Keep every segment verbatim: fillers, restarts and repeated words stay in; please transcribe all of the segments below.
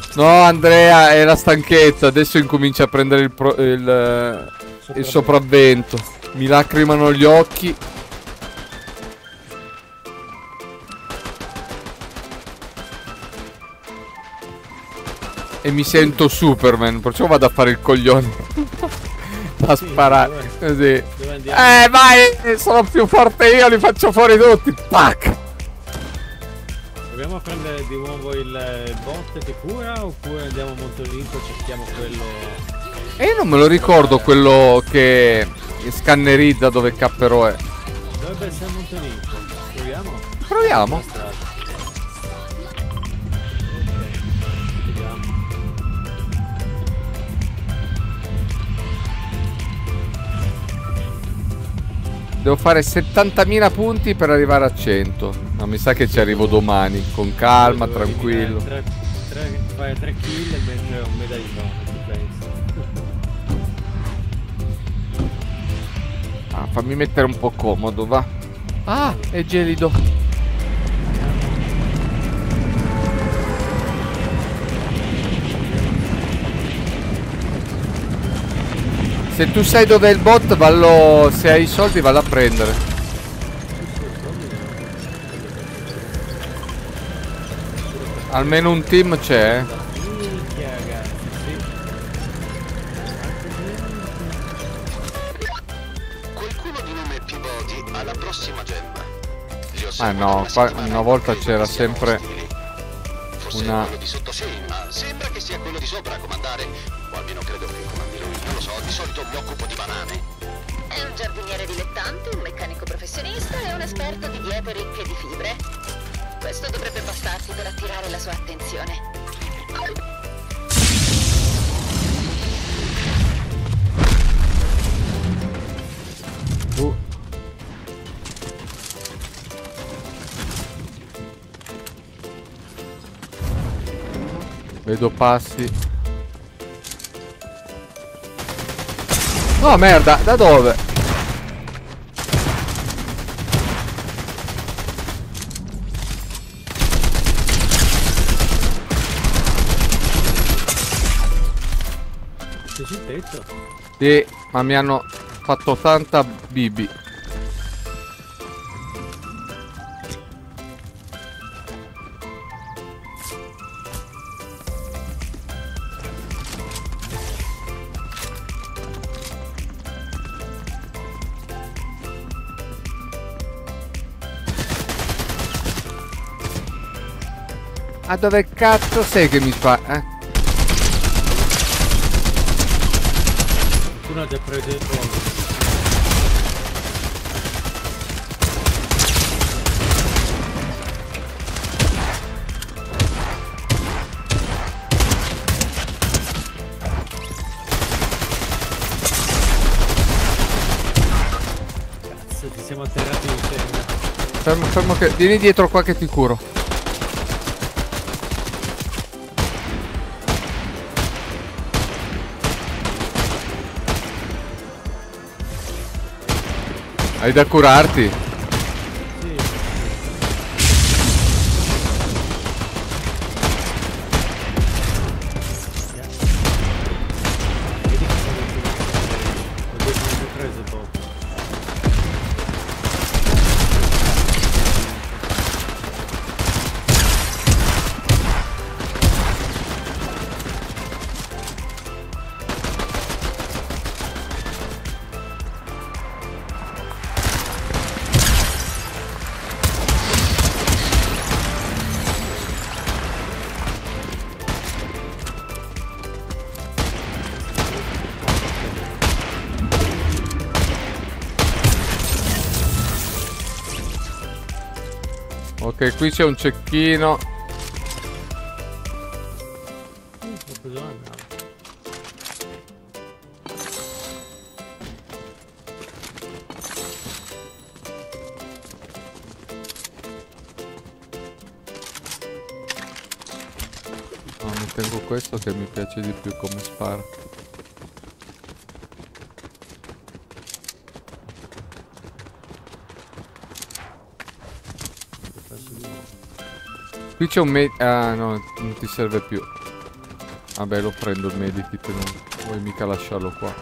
No, Andrea, è la stanchezza. Adesso incomincia a prendere il, pro, il, il sopravvento. Mi lacrimano gli occhi. E mi sento Superman. Perciò vado a fare il coglione. A sparare così. Eh vai, sono più forte io, li faccio fuori tutti. Tac. Proviamo a prendere di nuovo il bot che cura oppure andiamo a Montolinco e cerchiamo quello. E io non me lo ricordo quello che scannerizza dove cappero è. Dovrebbe essere Montolinco. Proviamo? Proviamo. Devo fare settantamila punti per arrivare a cento. Ma mi sa che ci arrivo domani. Con calma, tranquillo. Tre, tre, fare tre kill e mentre un medaglione, penso. Ah, fammi mettere un po' comodo, va. Ah, è gelido. Se tu sai dov'è il bot, vallo. Se hai i soldi, vallo a prendere. Almeno un team c'è, eh. Qualcuno di nome Peabody alla prossima gemma. Ah no, qua una volta c'era sempre una. Quello di sotto sì, ma sembra che sia quello di sopra a comandare. O almeno credo che comandi lui. Non lo so, di solito mi occupo di banane. È un giardiniere dilettante, un meccanico professionista e un esperto di diete ricche di fibre. Questo dovrebbe bastarti per attirare la sua attenzione. Uh. Vedo passi. Oh merda, da dove? Sei sul tetto? Sì, ma mi hanno fatto tanta bibi. Ma dove cazzo sei che mi fa? Eh? Tu non ti hai preso il ruolo. Cazzo, ti siamo atterrati insieme. Fermo, fermo che. Vieni dietro qua che ti curo. Hai da curarti? Sì. Vedi che sono ho preso il bot. Ok, qui c'è un cecchino. Ho preso la nave. No, mi tengo questo che mi piace di più come spara. Qui c'è un me... Ah no, non ti serve più. Vabbè, lo prendo il medikit, non vuoi mica lasciarlo qua.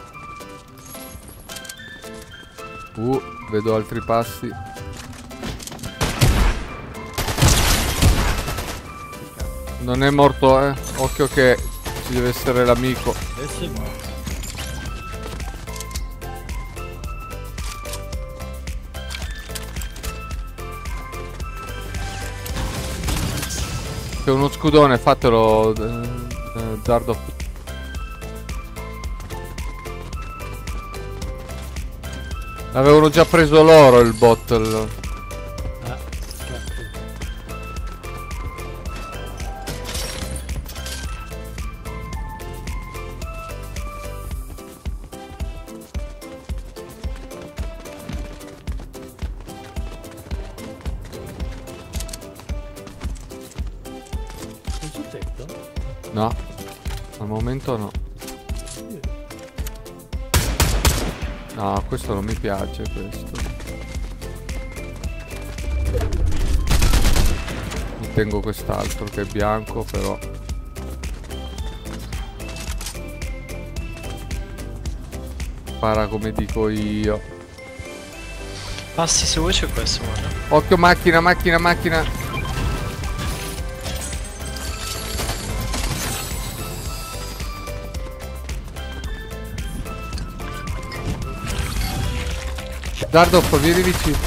Uh, vedo altri passi. Non è morto, eh. Occhio che ci deve essere l'amico. Adesso è morto. C'è uno scudone, fatelo, eh, eh, Dardo. Avevano già preso loro il bottle. Ah, cazzo. C'è sul tetto? No, al momento no. No, questo non mi piace, questo. Mi tengo quest'altro che è bianco, però. Spara come dico io. Passi se vuoi, c'è questo, guarda. Occhio, macchina, macchina, macchina. Dardoff, vieni vicino.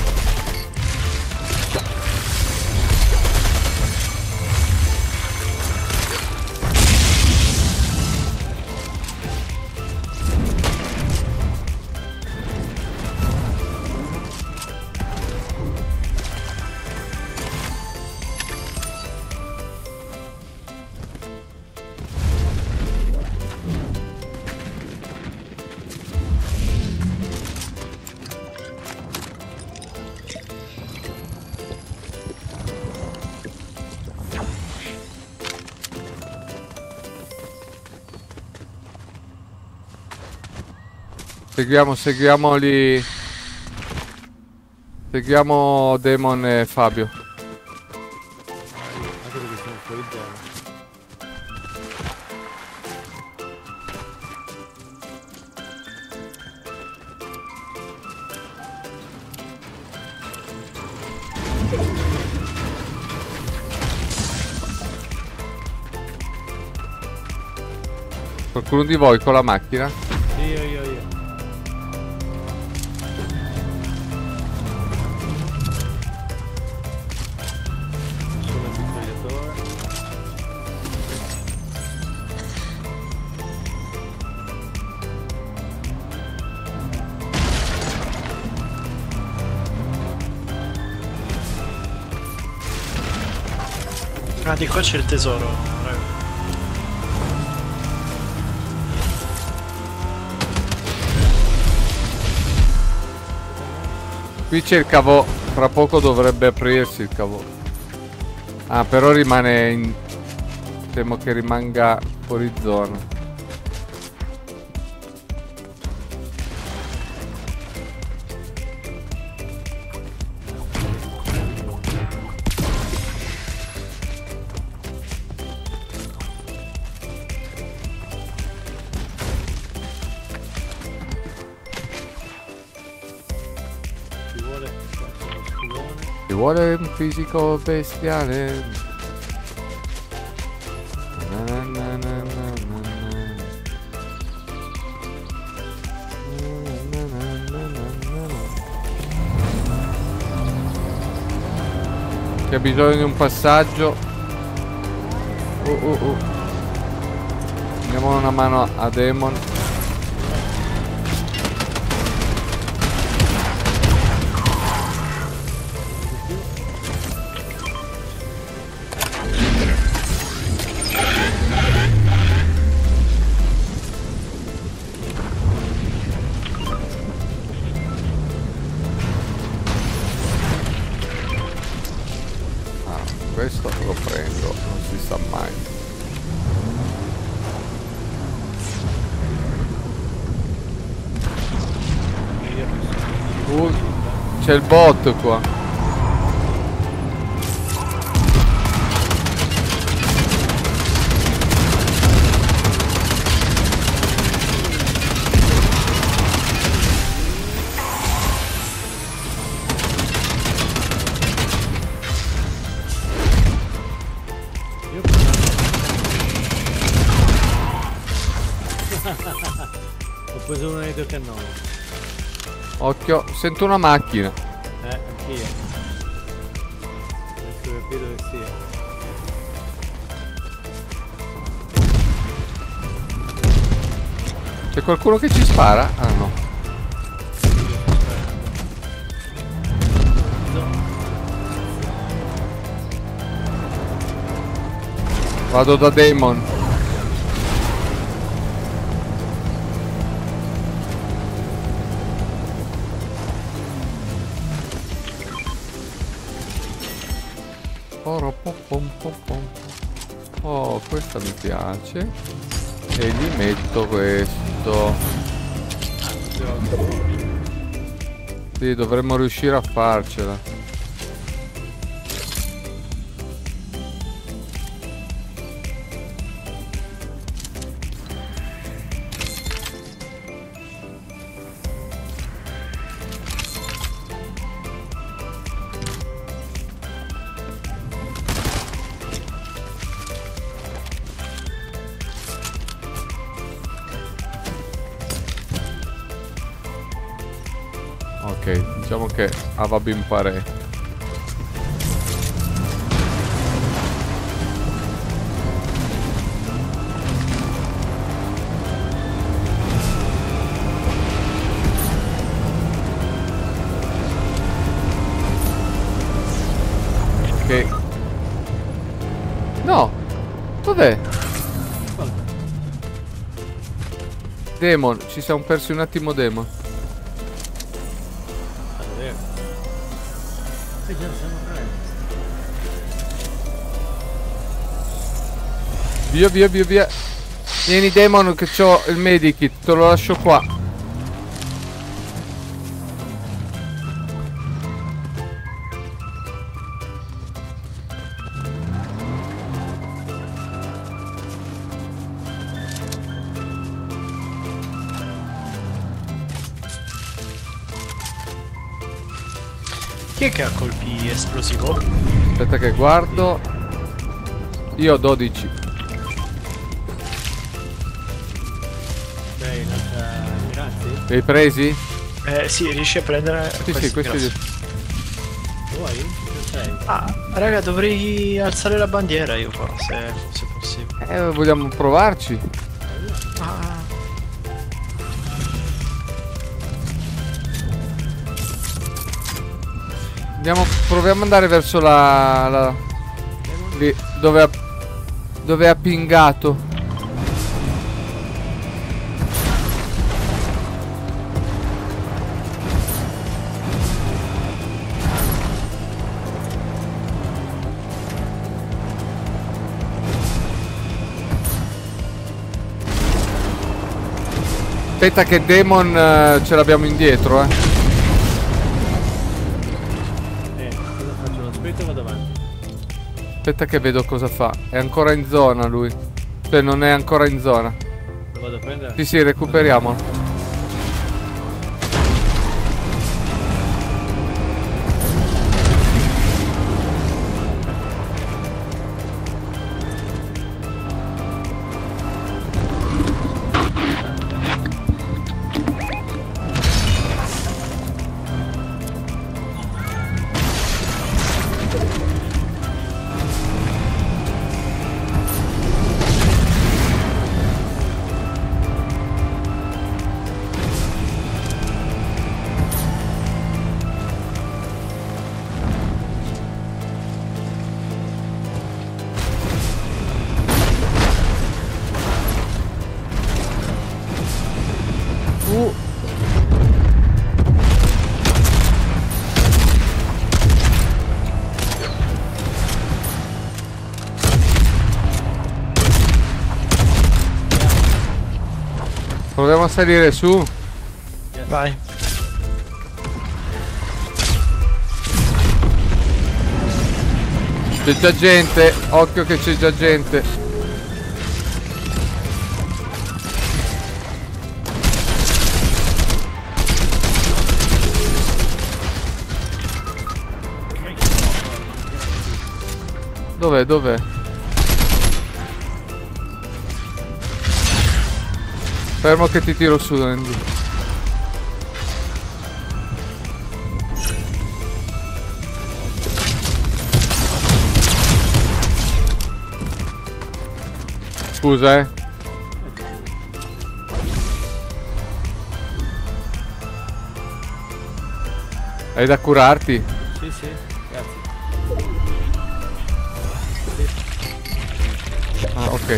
Seguiamo, seguiamoli. Seguiamo Demon e Fabio. Anche perché siamo fuori zona. Qualcuno di voi con la macchina? Io, io, io. Sono il mitragliatore. Ah, di qua c'è il tesoro, raga. Qui c'è il cavo. Fra poco dovrebbe aprirsi il cavo. Ah, però rimane in... Temo che rimanga fuori zona. Ci vuole uno scudone. Ci vuole un fisico bestiale. Na na na na na na. Na na na na na. C'è bisogno di un passaggio. Uh, uh, uh. Diamo una mano a Demon. Questo lo prendo, non si sa mai. Uh, c'è il bot qua. Ho preso uno dei due cannoni. Occhio, sento una macchina. Eh, anch'io. Adesso capito dove sia. C'è qualcuno che ci spara? Ah no. Vado da Damon. Oh, questa mi piace. E gli metto questo. Sì, dovremmo riuscire a farcela. Ok, diciamo che va ben pare. Ok. No! Dov'è? Demon, ci siamo persi un attimo Demon. Via via via via. Vieni Demon che c'ho il medikit, te lo lascio qua. Chi è che ha colpi esplosivo? Aspetta che guardo. Io ho dodici. Sei grazie. Li hai presi? Eh sì, riesci a prendere. Sì, sì, questi li... Vuoi? Dove sei? Ah, raga, dovrei alzare la bandiera io qua, se, se possibile. Eh, vogliamo provarci? Ah. Andiamo, proviamo ad andare verso la... la lì, dove ha... dove ha pingato. Aspetta che Demon uh, ce l'abbiamo indietro, eh. Eh, cosa faccio? Lo aspetto o vado avanti? Aspetta che vedo cosa fa. È ancora in zona lui. Cioè non è ancora in zona. Lo vado a prendere? Sì, sì, recuperiamolo. Uh. Proviamo a salire su. Vai. C'è già gente, occhio che c'è già gente. Dov'è? Dov'è? Fermo che ti tiro su, Andy. Scusa, eh. Hai da curarti? Sì, sì, grazie. Ah, ok.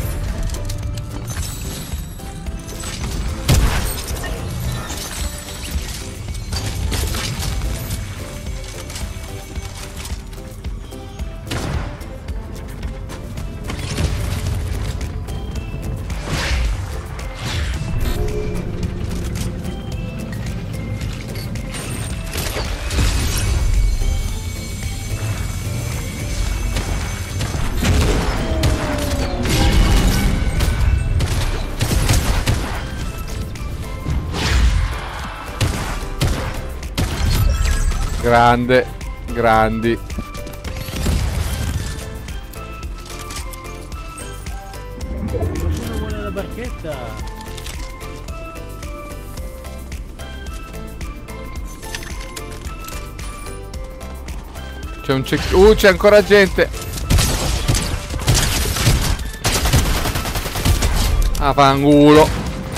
Grande, grandi. Qualcuno vuole la barchetta? C'è un check. Uh, c'è ancora gente. Ah, fangulo.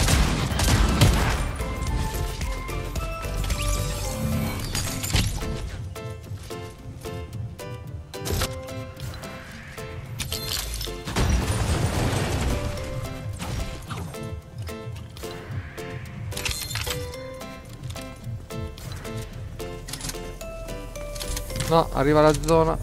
No, arriva la zona.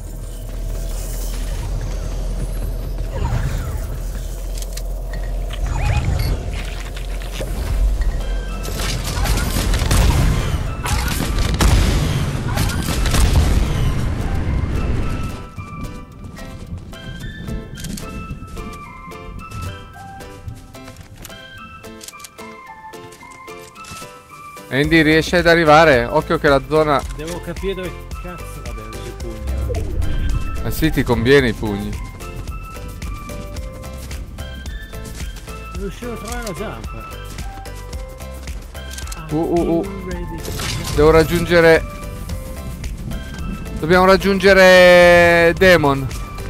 Andy, riesci ad arrivare? Occhio che la zona... Devo capire dove cazzo va bene i pugni. Eh sì, ti conviene i pugni. Non riuscivo a trovare la zampa. Uh, uh, uh. Devo raggiungere... Dobbiamo raggiungere... Demon.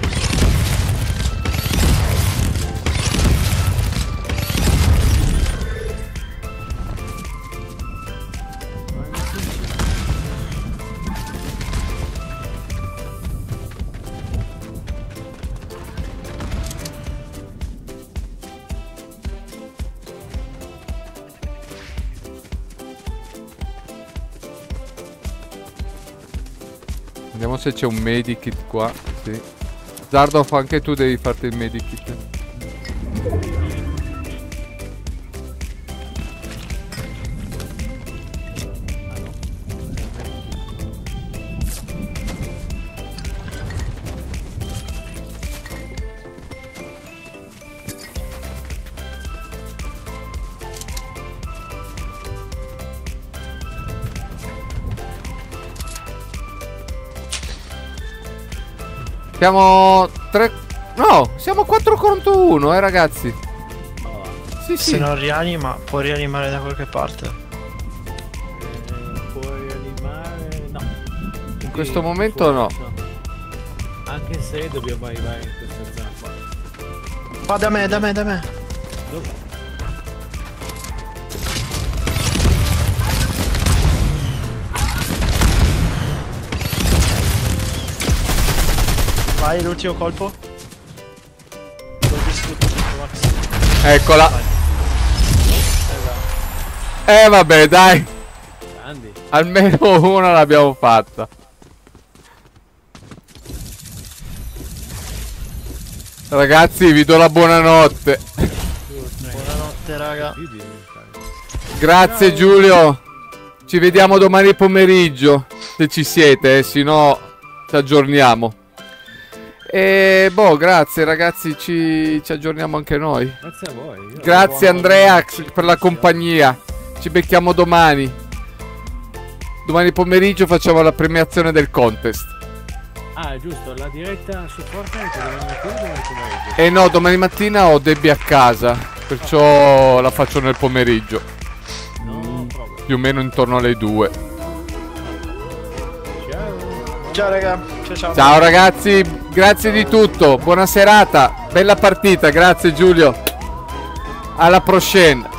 Vediamo se c'è un medikit qua. Sì. Zardoff, anche tu devi farti il medikit. Siamo tre... No, siamo quattro contro uno, eh ragazzi. Oh, Sì, Se sì. non rianima, può rianimare da qualche parte. eh, puoi animare... No. In questo momento no. Anche se dobbiamo arrivare in questa zona qua. Va da me, da me, da me. Dove? Vai, l'ultimo colpo. L'ho distrutto tutto, Max. Eccola. Eh vabbè, dai. Grandi. Almeno una l'abbiamo fatta. Ragazzi, vi do la buonanotte. Buonanotte, raga. Più di vent'anni. Grazie Giulio. Ci vediamo domani pomeriggio. Se ci siete, eh, se no ci aggiorniamo. E boh, grazie ragazzi, ci, ci aggiorniamo anche noi. Grazie a voi. Io Grazie buono- Andrea per la compagnia. Ci becchiamo domani. Domani pomeriggio facciamo la premiazione del contest. Ah, è giusto, la diretta su Fortnite domani mattina o domani pomeriggio? E no, domani mattina ho Debbie a casa. Perciò la faccio nel pomeriggio. No problem. Più o meno intorno alle due. Ciao. Ciao raga, ciao ciao. Ciao ragazzi, grazie di tutto. Buona serata. Bella partita, grazie Giulio. Alla prossima.